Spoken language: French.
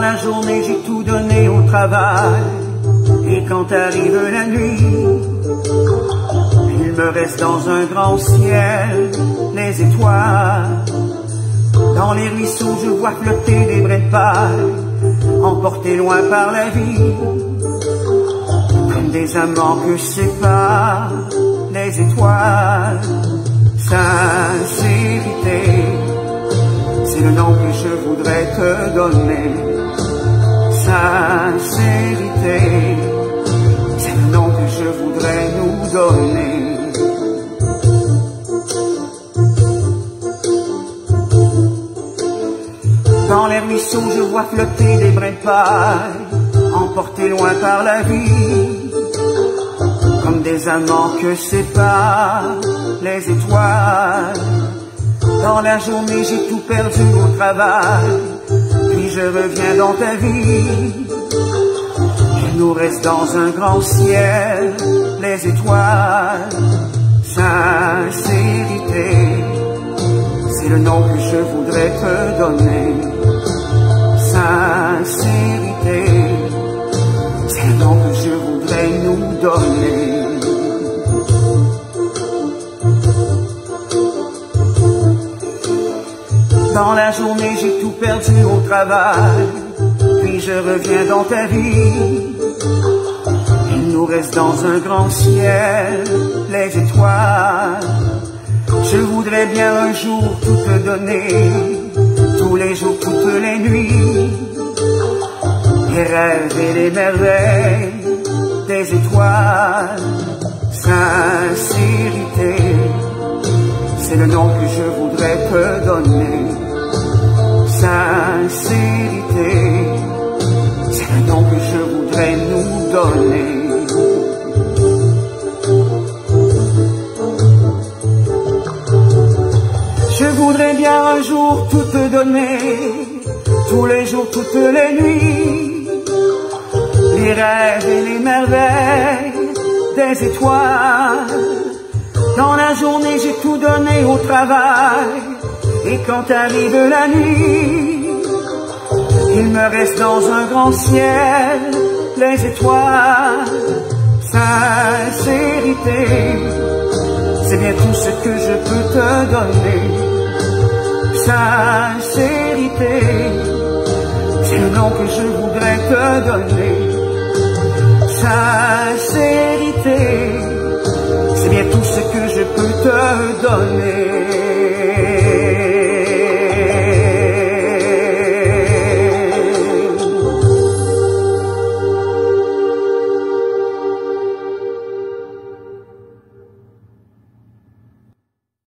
la journée, j'ai tout donné au travail. Et quand arrive la nuit, il me reste dans un grand ciel les étoiles. Dans les ruisseaux, je vois flotter des brins de paille, emportés loin par la vie, comme des amants que séparent les étoiles. Sincérité, c'est le nom que je voudrais te donner. Sincérité, c'est le nom que je voudrais nous donner. Dans les ruisseaux, je vois flotter des brins de paille, emportés loin par la vie, comme des amants que séparent les étoiles. Dans la journée, j'ai tout perdu au travail, puis je reviens dans ta vie. Il nous reste dans un grand ciel les étoiles. Sincérité, c'est le nom que je voudrais te donner. Sincérité, c'est le nom que je voudrais nous donner. Dans la journée, j'ai tout perdu au travail, puis je reviens dans ta vie. Il nous reste dans un grand ciel les étoiles. Je voudrais bien un jour tout te donner, tous les jours, toutes les nuits, les rêves et les merveilles des étoiles. Sincérité, c'est le nom que je voudrais te donner. Sincérité, c'est le nom que je voudrais nous donner. Je voudrais bien un jour tout te donner, tous les jours, toutes les nuits, les rêves et les merveilles des étoiles. Dans la journée, j'ai tout donné au travail, et quand arrive la nuit, il me reste dans un grand ciel les étoiles. Sincérité, c'est bien tout ce que je peux te donner. Sincérité, c'est le nom que je voudrais te donner. Sincérité, c'est bien tout ce que je peux te donner.